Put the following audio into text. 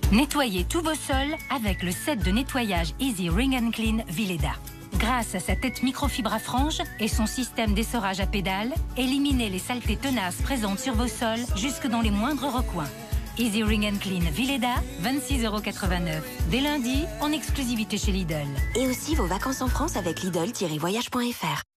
Nettoyez tous vos sols avec le set de nettoyage Easy Ring and Clean Vileda. Grâce à sa tête microfibre à franges et son système d'essorage à pédales, éliminez les saletés tenaces présentes sur vos sols jusque dans les moindres recoins. Easy Ring and Clean Vileda, 26,89 €. Dès lundi, en exclusivité chez Lidl. Et aussi vos vacances en France avec Lidl-voyage.fr.